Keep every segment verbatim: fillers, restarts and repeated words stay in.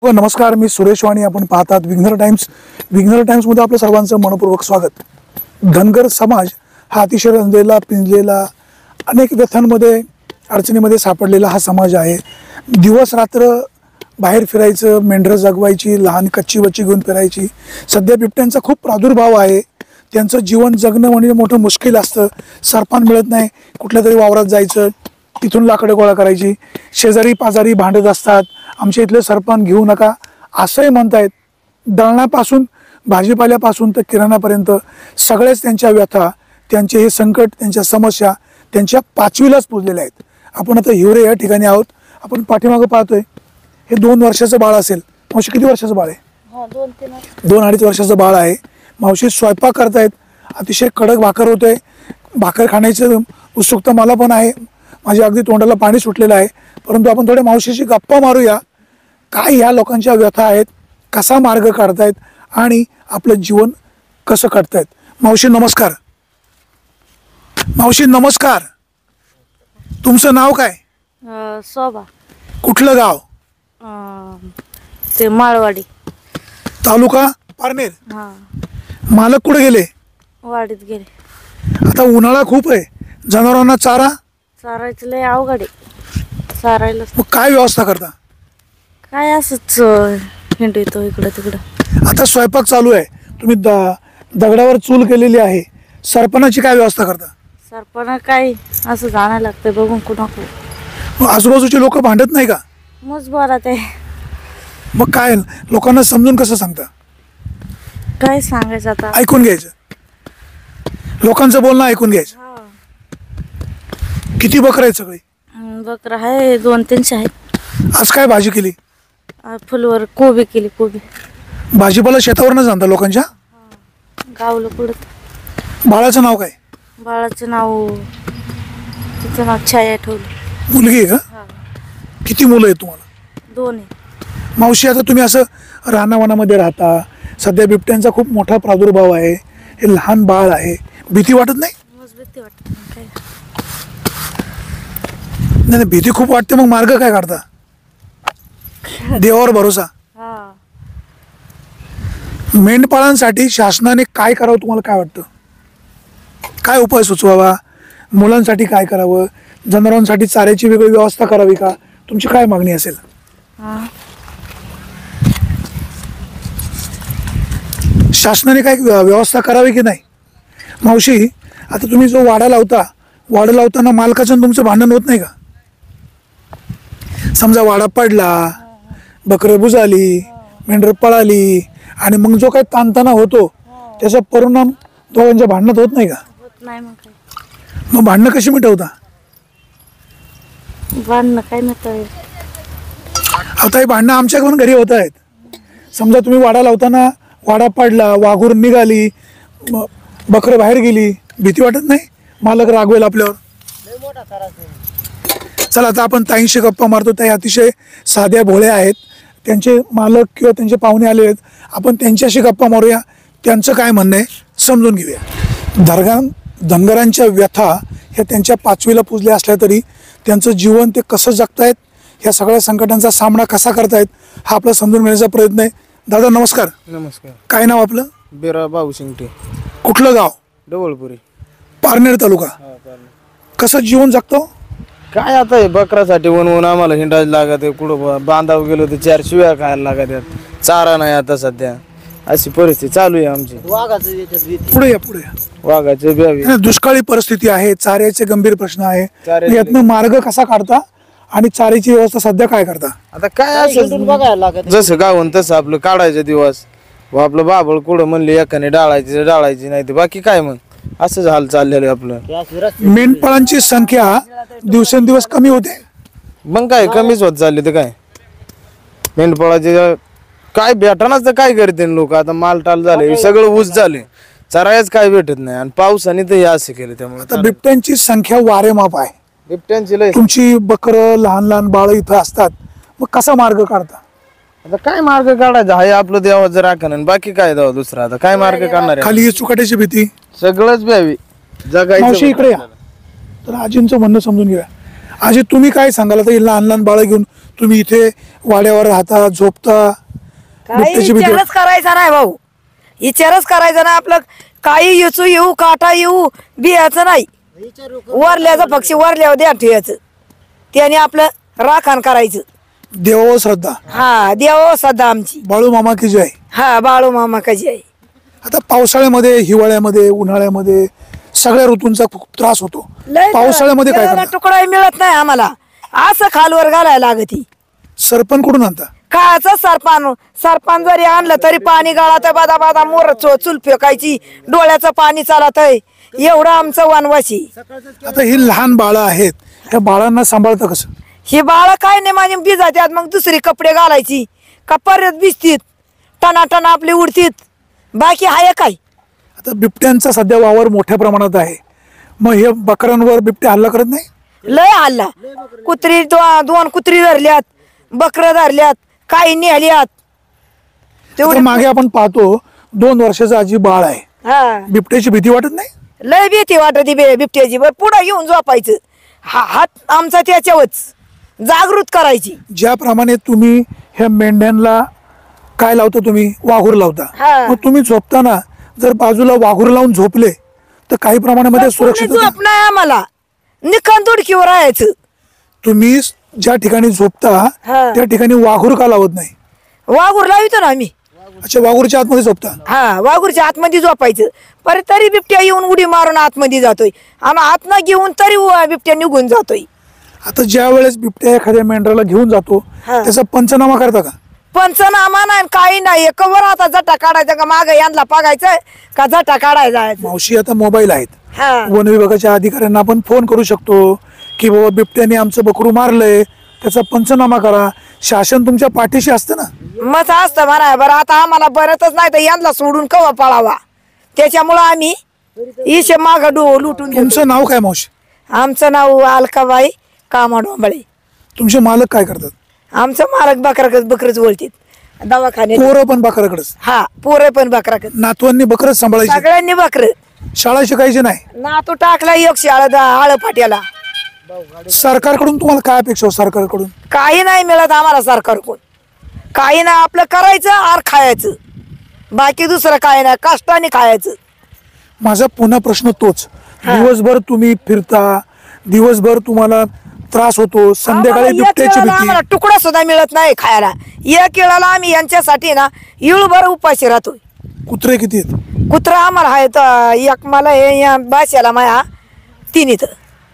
नमस्कार, मी सुरेश वाणी. आपण पाहतात विघ्नर टाइम्स. विघ्नर टाइम्स मध्ये आपलं सर्वांचं मनपूर्वक स्वागत. धनगर समाज हा अतिशय रंजलेला, पिंजलेला, अनेक व्यथांमध्ये, अडचणीमध्ये सापडलेला हा समाज आहे. दिवस रात्र बाहेर फिरायचं, मेंढरं जगवायची, लहान कच्ची बच्ची घेऊन फिरायची. सध्या बिबट्यांचा खूप प्रादुर्भाव आहे. त्यांचं जीवन जगणं म्हणजे मोठं मुश्किल असतं. सरपान मिळत नाही, कुठल्या तरी वावरात जायचं, तिथून लाकडं गोळा करायची. शेजारी पाजारी भांडत असतात, आमच्या इथलं सरपण घेऊ नका असंही म्हणतायत. दळणापासून भाजीपाल्यापासून तर किराणापर्यंत सगळेच त्यांच्या व्यथा, त्यांचे हे संकट, त्यांच्या समस्या त्यांच्या पाचवीलाच पुजलेल्या आहेत. आपण आता हिवरे या ठिकाणी आहोत. आपण पाठीमागं पाहतोय, हे दोन वर्षाचं बाळ असेल. मावशी किती वर्षाचं बाळ आहे? दोन तीन दोन अडीच वर्षाचं बाळ आहे. मावशी स्वयंपाक करतायत. अतिशय कडक भाकर होते. भाकर खाण्याचं उत्सुकता मला पण आहे. माझ्या अगदी तोंडाला पाणी सुटलेलं आहे. परंतु आपण थोड्या मावशीशी गप्पा मारूया. काय ह्या लोकांच्या व्यथा आहेत, कसा मार्ग काढतायत आणि आपलं जीवन कसं काढतायत. मावशी नमस्कार. मावशी नमस्कार. तुमचं नाव काय? शोभा. कुठलं गाव? ते माळवाडी, तालुका पारनेर. हा. मालक कुठे गेले? वाडीत गेले. आता उन्हाळा खूप आहे, जनावरांना चारा चारायचं लय अवघड आहे. चारायला मग काय व्यवस्था करता? काय असंच हिंड येतो इकडं तिकडं. आता स्वयंपाक चालू आहे, तुम्ही द दगडावर चूल केलेली आहे. सरपणाची काय व्यवस्था करता? सरपणा काय असं जाणं लागतं बघून कुणाकडे. मग आजूबाजूचे लोक भांडत नाही का? मग बरं ते मग काय लोकांना समजून कसं सांगता? काय सांगायचं आता. ऐकून घ्यायचं, लोकांचं बोलणं ऐकून घ्यायचं. हा. किती बकरं आहेत सगळी? बकरा आहे, दोन तीनशे आहेत. आज काय भाजी केली? फुलवर कोबी केली. कोबी भाजीपाला शेतावरनच आणता लोकांच्या? गावलं पुढत. बाळाचं नाव काय? बाळाचं नाव, तिचं नाव छाया ठेवलं. मुलगी आहे का? हा. किती मुलं आहेत तुम्हाला? दोन आहे. मावशी, आता तुम्ही असं रानावनामध्ये राहता, सध्या बिबट्यांचा खूप मोठा प्रादुर्भाव आहे, हे लहान बाळ आहे, भीती वाटत नाही? मग भीती वाटत काय. नाही नाही, भीती खूप वाटते. मग मार्ग काय काढता? देवावर भरोसा. हा. मेंढपाळांसाठी शासनाने काय करावं तुम्हाला काय वाटतं? काय उपाय सुचवावा? मुलांसाठी काय करावं? जनावरांसाठी चाऱ्याची वेगळी व्यवस्था करावी का? तुमची काय मागणी असेल? हा. शासनाने काय व्यवस्था करावी की नाही? मावशी, आता तुम्ही जो वाडा लावता, वाडा लावताना मालकाचं आणि तुमचं भांडण होत नाही का? समजा वाडा पडला, बकरं बुजाली, मेंढरं पळाली आणि मग जो काही ताणताना होतो त्याचा परिणाम दोघांच्या भांडणात होत नाही का? होत नाही. मग काय. मग भांडणं कशी मिटवता? भांडणं काय नव्हतं. आता हे भांडणं आमच्या पण घरी होत आहेत. समजा तुम्ही वाडा लावताना वाडा पडला, वाघूर निघाली, म- बकरं बाहेर गेली, भीती वाटत नाही? मालक रागवेल आपल्यावर. चला, आता आपण ताईंशी गप्पा मारतो. ताई अतिशय साध्या भोळ्या आहेत. त्यांचे मालक किंवा त्यांचे पाहुणे आले आहेत, आपण त्यांच्याशी गप्पा मारूया. त्यांचं काय म्हणणं आहे समजून घेऊया. धरगा धनगरांच्या व्यथा ह्या त्यांच्या पाचवीला पुजल्या असल्या तरी त्यांचं जीवन ते कसं जगतायत, ह्या सगळ्या संकटांचा सामना कसा करतायत, हा आपला समजून घेण्याचा प्रयत्न आहे. दादा नमस्कार. नमस्कार. काय नाव आपलं? बिरा भाऊ शिंगटे, कुठलं गाव? डवळपुरी, पारनेर तालुका. कसं जीवन जगतो? काय आता हे बकरासाठी वनवून आम्हाला हिंडायला लागत आहे. कुठं बांधाव गेलो तर चार शिव्या खायला लागत आहेत. चारा नाही आता सध्या, अशी परिस्थिती चालू आहे आमची. पुढे या, पुढे या. वाघाचे ब्यावी, नाही, दुष्काळी परिस्थिती आहे, चाऱ्याचे गंभीर प्रश्न आहे. चाऱ्याचे- यातनं मार्ग कसा काढता आणि चाऱ्याची व्यवस्था सध्या काय करता? आता काय असं जसं गावून तसं आपलं काढायचं दिवस. व आपलं बाबळ कुठं म्हणले एकाने डाळायची डाळायची नाही तर बाकी काय, मग असंच हाल चाललेलं आहे आपलं. मेंढपाळांची संख्या दिवसेंदिवस कमी होते. मग काय कमीच होत चालले तर काय. मेंढपाळाचे काय भेटणाच तर काय करते लोक. आता मालटाल झाले, सगळं ऊस झाले, चरायच काय भेटत नाही. आणि पावसाने तर हे असं केलं. त्यामुळे आता बिबट्यांची संख्या वारेमाप आहे. बिबट्यांची लय. तुमची बकरं, लहान लहान बाळ इथं असतात, मग कसा मार्ग काढता? आता काय मार्ग काढायचा आहे आपलं देवा जर राखण, बाकी काय द्यावं दुसरा. आता काय मार्ग काढणार आहे? खाली चुकाट्याची भीती, सगळंच ब्यावी जगायचं. मावशी इकडे या. तर आजींचं म्हणणं समजून घ्या. आजी तुम्ही काय सांगाल? आता ही लहान लहान बाळं घेऊन तुम्ही इथे वाड्यावर राहता झोपता काही बिबट्याची भीती विचारच करायचा नाही भाऊ, विचारच करायचा नाही. आपलं काही येचू येऊ काटा येऊ बियाचं नाही. वरल्याचं पक्षी वरल्यावर द्या ठेवायचं, त्याने आपलं राखण करायचं. देवावर श्रद्धा. हा देव सध्या आमची. बाळू मामा की जय. हा बाळू मामा कजी आहे. आता पावसाळ्यामध्ये हिवाळ्यामध्ये उन्हाळ्यामध्ये सगळ्या ऋतूंचा खूप त्रास होतो. लय पावसाळ्यामध्ये काय देवाला करता? तुकडा मिळत नाही आम्हाला, असं खालवर घालायला लागती. सरपण कुठून आणता? कायचं सरपान सरपान जरी आणलं तरी पाणी गाळात बादा बादा मोर चो चूल फेकायची, डोळ्याचं पाणी चालत आहे. एवढं आमचं वनवासी. आता ही लहान बाळं आहेत, ह्या बाळांना सांभाळता कसं? ही बाळ काय नाही माझी भिजात्यात, मग दुसरी कपडे घालायची का परत भिजतीत, टना टना आपली उडतीत. बाकी हाय काय? आता बिबट्यांचा सध्या वावर मोठ्या प्रमाणात आहे, मग हे बकरांवर बिबटे हल्ला करत नाही? लय हल्ला. कुत्री दो- दोन कुत्री धरल्यात, बकर धरल्यात, काही नेल्यात. तर तेवढे मागे आपण पाहतो दोन वर्षाचा आजी बाळ आहे, हा बिबट्याची भीती वाटत नाही? लय भीती वाटत बे बिबट्याची. बर पुढं घेऊन झोपायचं. हा हात आमचा त्याच्यावरच जागृत करायची. ज्याप्रमाणे तुम्ही ह्या मेंढ्यांना काय लावता, तुम्ही वाघूर लावता, हा. मग तुम्ही झोपताना जर बाजूला वाघूर लावून झोपले तर काही प्रमाणामध्ये सुरक्षित कोणी झोप नाही आम्हाला, निखन दुडकीवर राहायचं. तुम्ही ज्या ठिकाणी झोपता हा. त्या ठिकाणी वाघूर का लावत नाही? वाघूर लावितो ना आम्ही. अच्छा, वाघूरच्या आतमध्ये झोपता? हा वाघूरच्या आतमध्ये झोपायचं. पर तरी बिबट्या येऊन उडी मारून आतमध्ये जातोय, आणि आत न घेऊन तरी उ- बिबट्या निघून जातोय. आता ज्या वेळेस बिबट्या एखाद्या मेंढराला घेऊन जातो हा. त्याचा पंचनामा करता का? पंचनामा नाही काही नाही. कवर आता जटा काढायचा का माग यांना पागायचं का जटा काढायचा जायचं. मावशी, आता मोबाईल आहेत, हा वन विभागाच्या अधिकाऱ्यांना आपण फोन करू शकतो की बाबा बिबट्याने आमचं बकरू मारलंय, त्याचा पंचनामा करा. शासन तुमच्या पाठीशी असतं ना. मग असतं म्हणा. बरं आता आम्हाला बरतच नाही तर यांना सोडून कवा पळावा, त्याच्यामुळं आम्ही इशे माग डो लुटून देतो. तुमचं नाव काय मावशी? आमचं नाव अलकाबाई कामा डोंबळे. तुमचे मालक काय करतात? आमचं मालक बकरा बकरच बोलतात दवाखान्यात. पोरं पण बकराकडेच? हा पोरं पण बकराकच. नातवांनी बकरच सांभाळायची? सगळ्यांनी बकर. शाळा शिकायची नाही? नातू टाकला एक शाळा आळ फाट्याला. सरकारकडून तुम्हाला काय अपेक्षा हो? सरकारकडून काही नाही मिळत आम्हाला सरकारकडून. काही नाही, आपलं करायचं आर खायचं, बाकी दुसरं काय नाही, कष्टाने खायचं. माझा पुन्हा प्रश्न तोच, दिवसभर तुम्ही फिरता, दिवसभर तुम्हाला त्रास होतो, संध्याकाळी आम्हाला एक बिबट्याची वेळेला भीती. आम्हाला तुकडा सुद्धा मिळत नाही खायला. एक वेळाला आम्ही यांच्यासाठी ना इळभर उपाशी राहतोय. कुत्रे किती आहेत? कुत्रा आम्हाला आहे तर एक मला हे या बाशाला माया तीन इथं.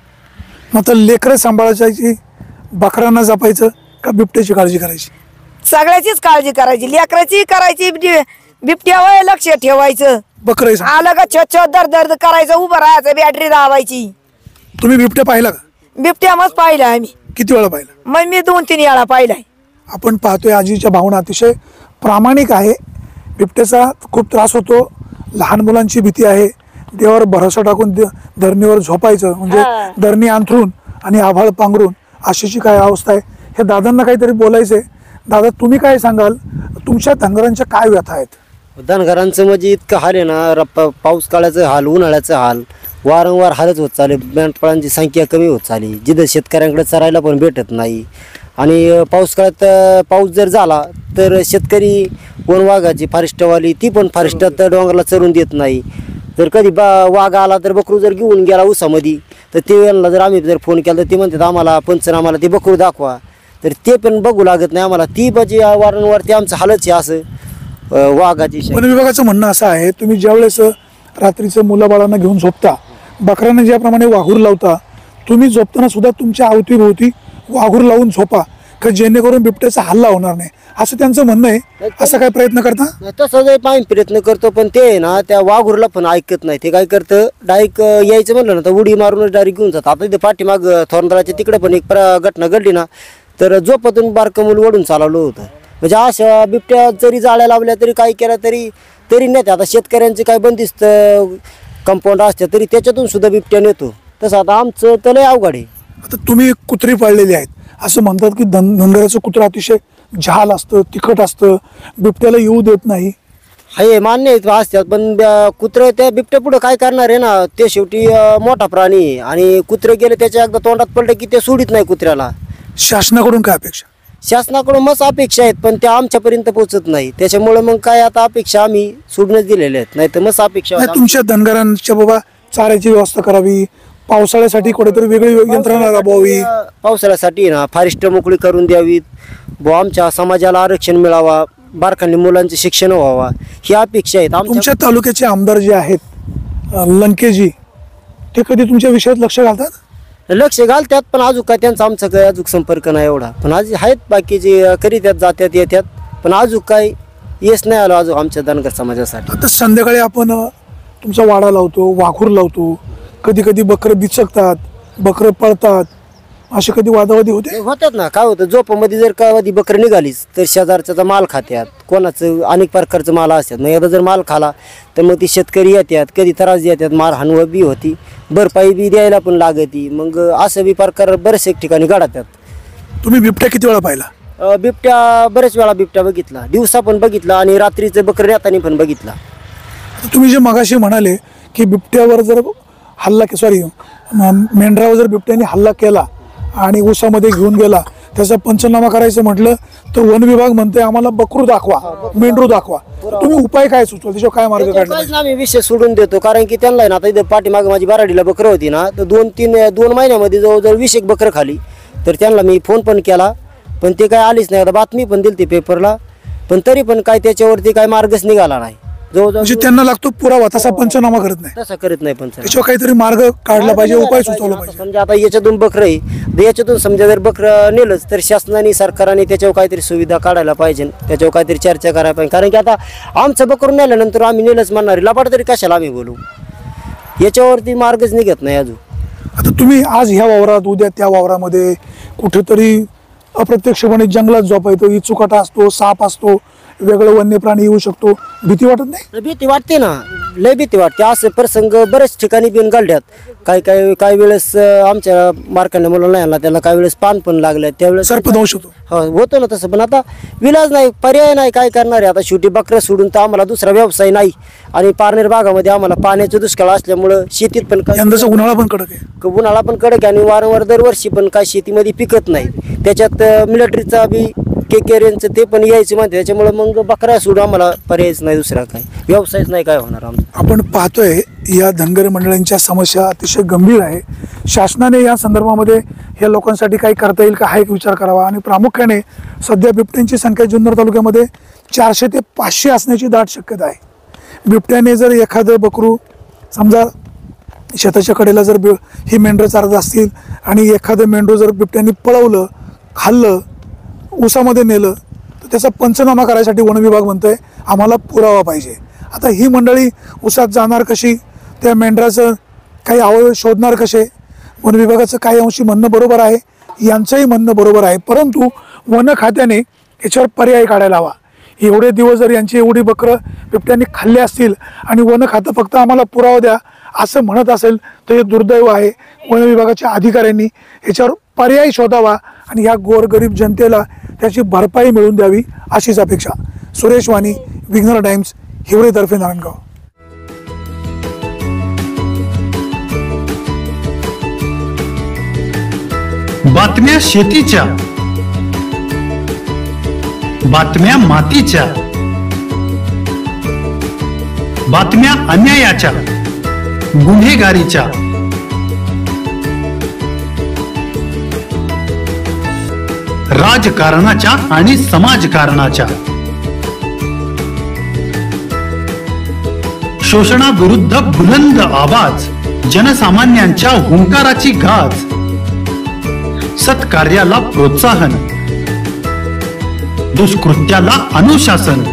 मग तर लेकरं सांभाळायची, बकरांना जपायचं का बिबट्याची काळजी करायची? सगळ्याचीच काळजी करायची, लेकराची करायची, बि- बिबट्यावर लक्ष ठेवायचं. बकरं आलं का छत छत दर दर्द करायचं, उभं राहायचं, बॅटरी दाबायची. तुम्ही बिबट्या पाहिला का? बिबट्या मग पाहिला आम्ही. किती वेळा पाहिला? मग मी दोन तीन वेळा पाहिलाय. आपण पाहतोय आजीच्या भावना अतिशय प्रामाणिक आहे. बिबट्याचा खूप त्रास होतो, लहान मुलांची भीती आहे, देवावर भरोसा टाकून द- धरणीवर झोपायचं म्हणजे हा. धरणी अंथरून आणि आभाळ पांघरून अशीची काय अवस्था आहे. हे दादांना काहीतरी बोलायचंय. दादा, तुम्ही काय सांगाल? तुमच्या धनगरांच्या काय व्यथा आहेत? धनगरांचं म्हणजे इतकं हाल आहे ना, र- प- पाऊस काळाचं हाल, उन्हाळ्याचं हाल, वारंवार हालच होत चालले. मेंढपाळांची संख्या कमी होत चालली, जिथं शेतकऱ्यांकडे चरायला पण भेटत नाही. आणि अ, पाऊस काळात अ, पाऊस जर झाला तर शेतकरी वन वाघाची फारिस्टवाली ती पण फारिस्टात डोंगराला चरून देत नाही. जर कधी बा वाघ आला तर बकरू जर घेऊन गेला उसामध्ये तर ते यांना जर आम्ही जर फोन केला तर ते म्हणतात आम्हाला पंचनामाला ते बकरू दाखवा, तर ते पण बघू लागत नाही आम्हाला. ती म्हणजे वारंवार ते आमचं हालच आहे असं अ, वाघाची वन विभागाचं म्हणणं असं आहे, तुम्ही ज्यावेळेस रात्रीचं मुलाबाळांना घेऊन झोपता, बकऱ्यांना ज्याप्रमाणे वाघूर लावता, तुम्ही झोपताना सुद्धा तुमच्या अवतीभोवती वाघूर लावून झोपा, का जेणेकरून बिबट्याचा हल्ला होणार नाही, असं त्यांचं म्हणणं आहे. असं काय प्रयत्न करता? नाही, तसं जर पाहिजे प्रयत्न करतो, पण ते आहे ना त्या वाघुरला पण ऐकत नाही. ते काय करतं, डायरेक्ट यायचं म्हणलं ना तर उडी मारूनच डायरेक्ट घेऊन जातं. आता इथे पाठीमाग थोरंदराच्या तिकडे पण एक प्र घटना घडली ना, तर झोपातून बारकं मूल ओढून चालवलं होतं. म्हणजे अशा बिबट्या जरी जाळ्या लावल्या तरी काय केलं तरी तरी नेते. आता शेतकऱ्यांचे काय बंदिस्त कंपाऊंड असते तरी त्याच्यातून सुद्धा बिबट्या नेतो. तसं आता आमचं तर लय अवघड आहे. आता तुम्ही कुत्री पाळलेली आहेत, असं म्हणतात की धन धनगराचं कुत्रं अतिशय झाल असतं, तिखट असतं, बिबट्याला येऊ देत नाही. हे मान्य आहे असतात, पण कुत्रं त्या बिबट्या पुढं काय करणार आहे ना, ते शेवटी अं, मोठा प्राणी आहे. आणि कुत्रे गेले त्याच्या एकदा तोंडात पडलं की ते सोडित नाही कुत्र्याला. शासनाकडून काय अपेक्षा? शासनाकडून मस्त अपेक्षा आहेत पण त्या आमच्यापर्यंत पोहोचत नाही. त्याच्यामुळे मग काय आता अपेक्षा आम्ही सोडूनच दिलेल्या आहेत. नाही तर मस्त अपेक्षा नाही, तुमच्या धनगरांच्या बाबा चाऱ्याची व्यवस्था करावी, पावसाळ्यासाठी कुठेतरी वेगळी यंत्रणा राबवावी, पावसाळ्यासाठी ना फारिस्ट मोकळी करून द्यावीत, व आमच्या समाजाला आरक्षण मिळावा, बारकांनी मुलांचे शिक्षण व्हावा, ही अपेक्षा आहेत आमच्या. तुमच्या तालुक्याचे आमदार जे आहेत अं, लंकेजी, ते कधी तुमच्या विषयात लक्ष घालतात? लक्ष घालतात पण अजून काय त्यांचा आमचा काय अजून संपर्क नाही एवढा. पण आज आहेत बाकीचे करीतात, जात्यात येतात, पण अजून काय येस नाही आलो अजून आमच्या धनगर समाजासाठी. आता संध्याकाळी आपण अं, तुमचा वाडा लावतो, वाघूर लावतो, कधी कधी बकरं बिचकतात, बकरं पळतात, असे कधी वादावादी होते? होतात ना. काय होतं, झोपामध्ये जर का वादी बकरं निघालीच तर शेजारचा माल खात्यात, कोणाचं अनेक प्रकारचं माल असतात. मग एकदा जर माल खाला तर मग ती शेतकरी येतात, कधी त्रास देतात, मारहाण बी होती, भरपाई बी द्यायला पण लागती. मग असं बी प्रकार बरेचसे ठिकाणी घडतात. तुम्ही बिबट्या किती वेळा पाहिला? अ, बिबट्या बरेच वेळा बिबट्या बघितला, दिवसा पण बघितला आणि रात्रीचं बकरं नेतानी पण बघितला. आता तुम्ही जे मगाशी म्हणाले की बिबट्यावर जर हल्ला के सॉरी मेंढरावर जर बिबट्याने हल्ला केला आणि ऊसामध्ये घेऊन गेला, त्याचा पंचनामा करायचं म्हटलं तर वन विभाग म्हणते आम्हाला बकरू दाखवा, मेंढरू दाखवा. तुम्ही उपाय काय सुचवा, त्याच्यावर काय मार्ग काढला? काहीच ना, आम्ही विषय सोडून देतो. कारण की त्यांना आहे ना, आता इथं पाठीमागं माझी बाराडीला बकरं होती ना, तर दोन तीन दोन महिन्यामध्ये जवळजवळ वीस एक बकरं खाली. तर त्यांना मी फोन पण केला पण ते काय आलीच नाही. आता बातमी पण दिली ती पेपरला, पण तरी पण काय त्याच्यावरती काय मार्गच निघाला नाही. म्हणजे जवळजवळ त्यांना लागतो पुरावा, तसा पंचनामा करत नाही. तसा करत नाही. पण त्याच्यावर काहीतरी मार्ग काढला पाहिजे, उपाय सुचवला पाहिजे. समजा आता याच्यातून बकरं आहे, तर याच्यातून समजा जर बकरं नेलंच तर शासनाने सरकारने त्याच्यावर काहीतरी सुविधा काढायला पाहिजे, त्याच्यावर काहीतरी चर्चा करायला पाहिजे. कारण की आता आमचं बकरून नेल्यानंतर आम्ही नेलंच म्हणणार, लबाड तरी कशाला आम्ही बोलू, याच्यावरती मार्गच निघत नाही अजून. आता तुम्ही आज ह्या वावरात, उद्या त्या वावरामध्ये कुठेतरी अप्रत्यक्षपणे जंगलात झोपायचं, इचुकाटा असतो, साप असतो, वेगळं वन्य प्राणी येऊ शकतो, भीती वाटत नाही? भीती वाटते ना, लय भीती वाटते. असे प्रसंग बरेच ठिकाणी बिन घडल्यात. काही काही काही वेळेस अं, आमच्या मार्कांना मुलांना आणला, त्याला काही वेळेस पान पण लागलं, त्यावेळेस सर्पदंश होतो. हो होतो ना तसं. पण आता विलाज नाही, पर्याय नाही, काय करणार आहे आता. शेवटी बकरं सोडून तर आम्हाला दुसरा व्यवसाय नाही आणि पारनेर भागामध्ये आम्हाला पाण्याचं दुष्काळ असल्यामुळं शेतीत पण काय, यंदाचा उन्हाळा पण कडक आहे. उन्हाळा पण कडक आहे आणि वारंवार दरवर्षी पण काय शेतीमध्ये पिकत नाही. त्याच्यात मिलिटरीचा बी के केरेंचं ते पण यायचं म्हणते, त्याच्यामुळे मग बकरा सोडून आम्हाला पर्यायच नाही, दुसरा काय व्यवसायच नाही काय होणार आमचा. आपण पाहतोय या धनगर मंडळींच्या समस्या अतिशय गंभीर आहे. शासनाने या संदर्भामध्ये या लोकांसाठी काही करता येईल का हा एक विचार करावा. आणि प्रामुख्याने सध्या बिबट्यांची संख्या जुन्नर तालुक्यामध्ये चारशे ते पाचशे असण्याची दाट शक्यता आहे. बिबट्याने जर एखादं बकरू समजा शेताच्या कडेला जर बि ही मेंढरं चारत असतील आणि एखादं मेंढरू जर बिबट्याने पळवलं, खाल्लं, ऊसामध्ये नेलं, तर त्याचा पंचनामा करायसाठी वन विभाग म्हणतोय आम्हाला पुरावा पाहिजे. आता ही मंडळी ऊसात जाणार कशी, त्या मेंढराचं काही अवयव शोधणार कसे? वन विभागाचं काही अंशी म्हणणं बरोबर आहे, यांचंही म्हणणं बरोबर आहे, परंतु वन खात्याने याच्यावर पर्याय काढायला हवा. एवढे दिवस जर यांची एवढी बकरं बिबट्यांनी खाल्ली असतील आणि वन खातं फक्त आम्हाला पुरावा द्या असं म्हणत असेल तर हे दुर्दैव आहे. वन विभागाच्या अधिकाऱ्यांनी याच्यावर पर्याय शोधावा आणि ह्या गोरगरीब जनतेला त्याची भरपाई मिळवून द्यावी अशीच अपेक्षा. सुरेश वाणी, विघ्नर टाइम्स, हिवरेतर्फे नारायणगाव. बातम्या शेतीच्या, बातम्या मातीच्या, बातम्या अन्यायाच्या, गुन्हेगारीच्या, राजकारणाच्या आणि समाजकारणाच्या, शोषणाविरुद्ध बुलंद आवाज, जनसामान्यांच्या हुंकाराची गाज, सत्कार्याला प्रोत्साहन, दुष्कृत्याला अनुशासन,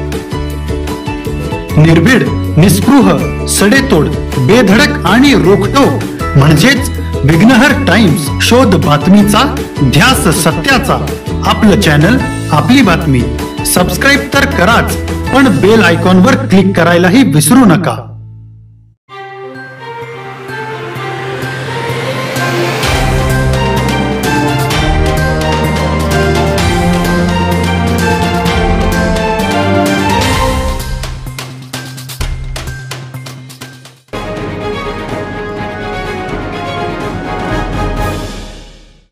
निर्भीड, निस्पृह, सडेतोड, बेधडक आणि रोखटोक म्हणजेच विघ्नहर टाइम्स. शोध बातमीचा, ध्यास सत्याचा. आपलं चॅनल, आपली बातमी. सबस्क्राईब तर कराच, पण बेल आयकॉनवर क्लिक करायलाही विसरू नका.